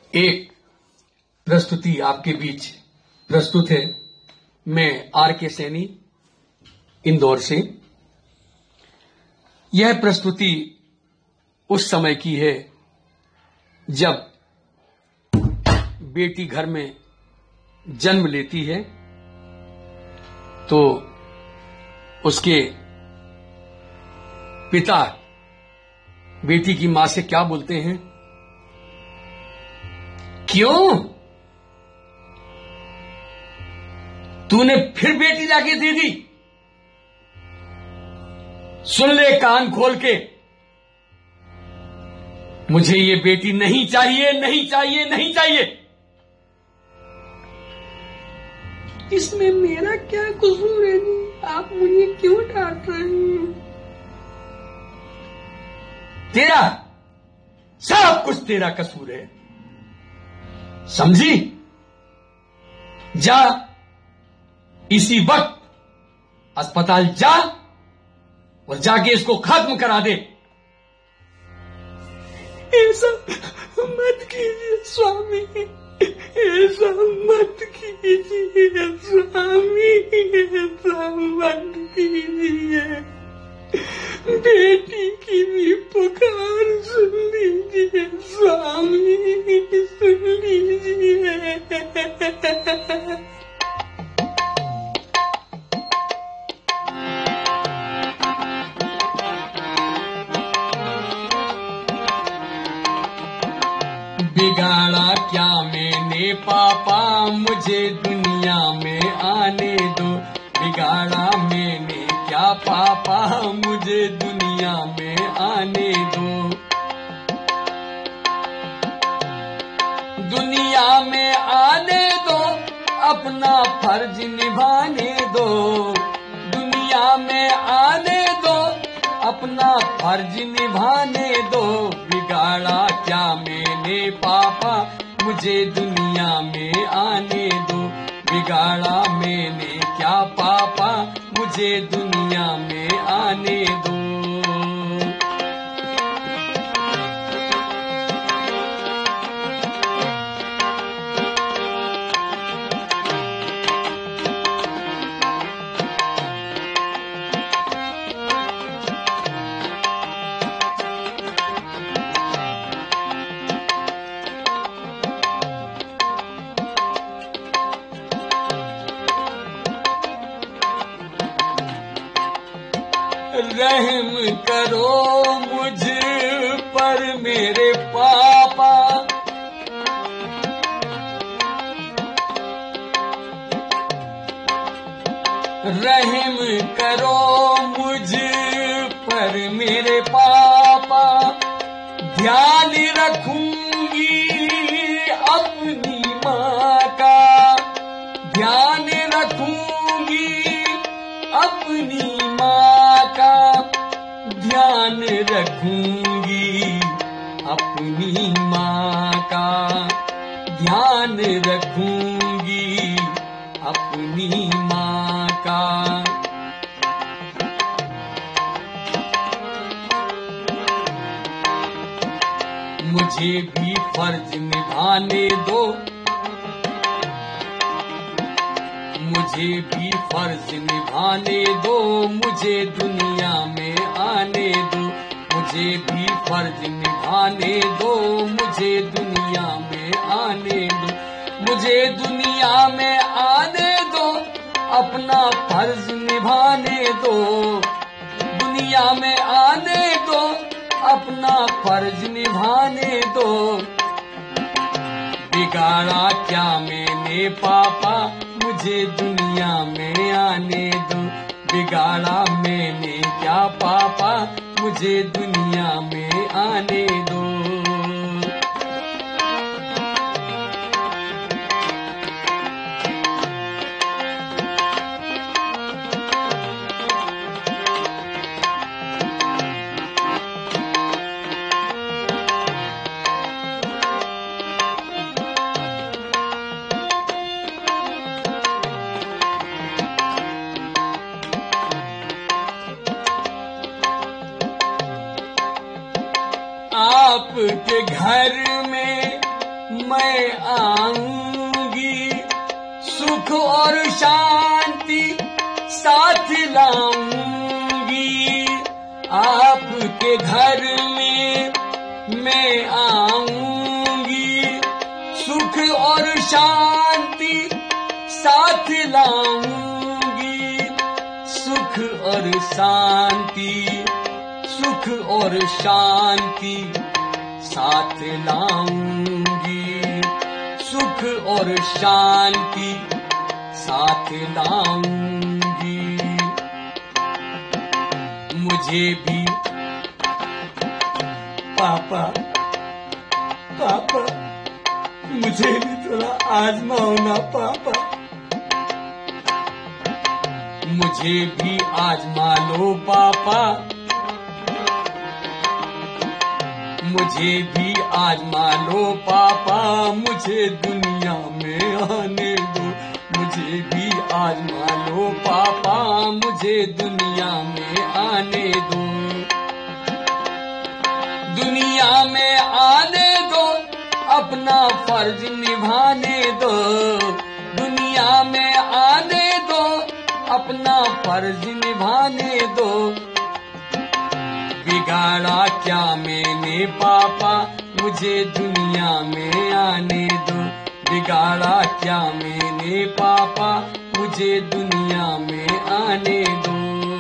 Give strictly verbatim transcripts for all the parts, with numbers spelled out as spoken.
एक प्रस्तुति आपके बीच प्रस्तुत है। मैं आर के सैनी इंदौर से। यह प्रस्तुति उस समय की है जब बेटी घर में जन्म लेती है तो उसके पिता बेटी की मां से क्या बोलते हैं, क्यों तूने फिर बेटी लाके दे दी? सुन ले कान खोल के, मुझे ये बेटी नहीं चाहिए, नहीं चाहिए, नहीं चाहिए। इसमें मेरा क्या कसूर है जी? आप मुझे क्यों डांट रहे हैं? तेरा सब कुछ तेरा कसूर है, समझी? जा इसी वक्त अस्पताल जा और जाके इसको खत्म करा दे। ऐसा मत कीजिए स्वामी, ऐसा मत कीजिए स्वामी, ऐसा मत कीजिए। बेटी की भी पुकार सुन लीजिए स्वामी, सुन लीजिए। बिगाड़ा क्या मैंने पापा, मुझे दुनिया में आने दो। बिगाड़ा मैंने क्या पापा, मुझे दुनिया में आने दो। दुनिया में आने दो, अपना फर्ज निभाने दो। दुनिया में आने दो, अपना फर्ज निभाने दो। बिगाड़ा क्या मैंने पापा, मुझे दुनिया में आने दो। बिगाड़ा मैंने क्या पापा, मुझे दुनिया में आने दो। रहम करो मुझ पर मेरे पापा, रहम करो मुझ पर मेरे पापा। ध्यान रखूंगी अपनी माँ का, ध्यान रखूंगी अपनी माँ का। ध्यान रखूंगी अपनी माँ का, ध्यान रखूंगी अपनी माँ का। मुझे भी फर्ज निभाने दो, मुझे भी फर्ज निभाने दो। मुझे दुनिया में आने दो, मुझे भी फर्ज निभाने दो। मुझे दुनिया में आने दो, मुझे दुनिया में आने दो। अपना फर्ज निभाने दो, दुनिया में आने दो। अपना फर्ज निभाने दो। बिगाड़ा क्या मैंने पापा, मुझे दुनिया में आने दो। बिगाड़ा मैंने क्या पापा, मुझे दुनिया में आने दो। आपके घर में मैं आऊंगी, सुख और शांति साथ लाऊंगी। आपके घर में मैं आऊंगी, सुख और शांति साथ लाऊंगी। सुख और शांति, सुख और शांति साथ लाऊंगी। सुख और शांति साथ लाऊंगी। मुझे भी पापा पापा मुझे भी थोड़ा आजमाओ ना पापा, मुझे भी आजमा लो पापा, मुझे भी आजमा लो पापा। मुझे दुनिया में आने दो, मुझे भी आजमा लो पापा, मुझे दुनिया में आने दो। दुनिया में आने दो, अपना फर्ज निभाने दो। दुनिया में आने दो, अपना फर्ज निभाने दो। बिगाड़ा क्या मैंने पापा, मुझे दुनिया में आने दो। बिगाड़ा क्या मैंने पापा, मुझे दुनिया में आने दो।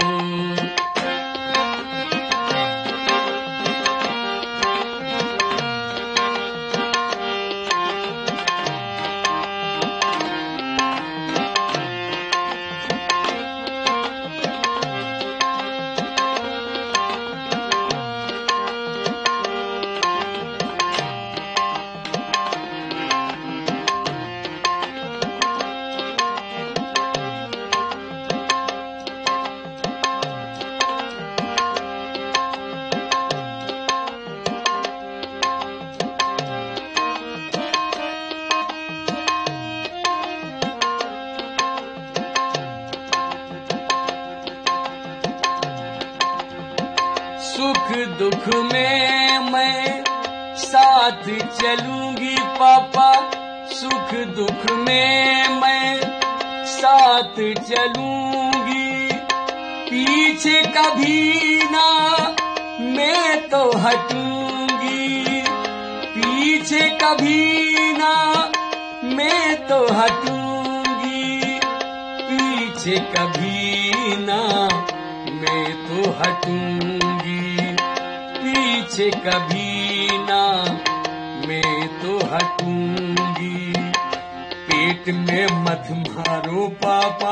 सुख दुख में मैं साथ चलूंगी पापा, सुख दुख में मैं साथ चलूंगी। पीछे कभी ना मैं तो हटूंगी, पीछे कभी ना मैं तो हटूंगी। पीछे कभी ना मैं तो हटूंगी, पीछे कभी ना मैं तो हटूंगी। पेट में मत मारो पापा,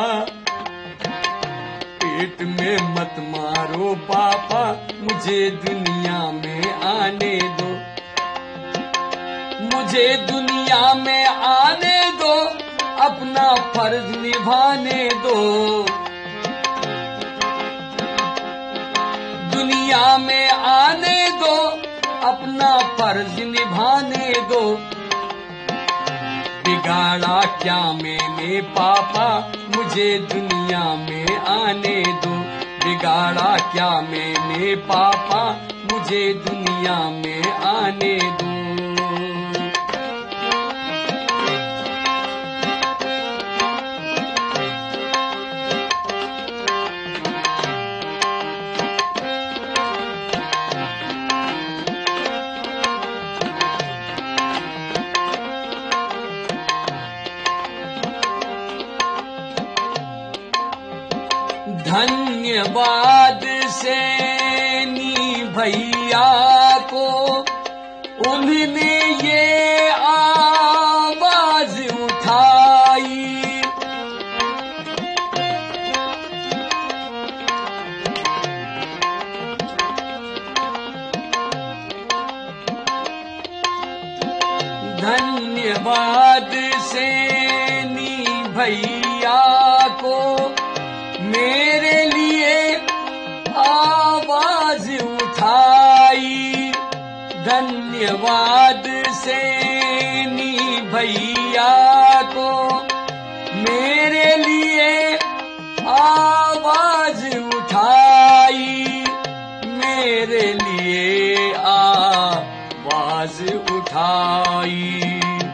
पेट में मत मारो पापा, मुझे दुनिया में आने दो। मुझे दुनिया में आने दो, अपना फर्ज निभाने दो। दुनिया में आने दो, अपना फर्ज निभाने दो। बिगाड़ा क्या मैंने पापा, मुझे दुनिया में आने दो। बिगाड़ा क्या मैंने पापा, मुझे दुनिया में आने दो। धन्यवाद सैनी भैया को, उन्होंने ये आवाज उठाई। धन्यवाद सैनी भैया को, मेरे लिए आवाज उठाई। धन्यवाद सैनी भैया को, मेरे लिए आवाज उठाई। मेरे लिए आवाज आवाज उठाई।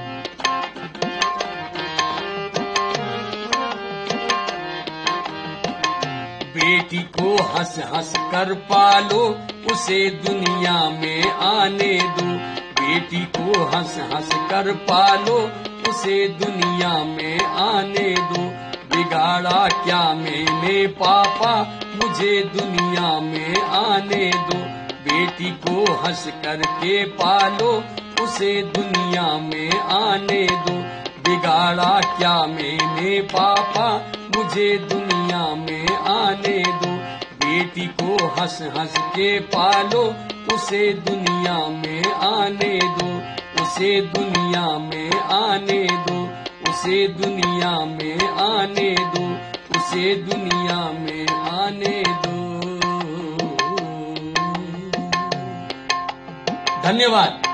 बेटी को हंस हंस कर पालो, उसे दुनिया में आने दो। बेटी को हंस हंस कर पालो, उसे दुनिया में आने दो। बिगाड़ा क्या मैंने पापा, मुझे दुनिया में आने दो। बेटी को हंस करके पालो, उसे दुनिया में आने दो। बिगाड़ा क्या मैंने पापा, मुझे दुनिया में आने दो। बेटी को हंस हंस के पालो, उसे दुनिया में आने दो। उसे दुनिया में आने दो। उसे दुनिया में आने दो। उसे दुनिया में आने दो। धन्यवाद।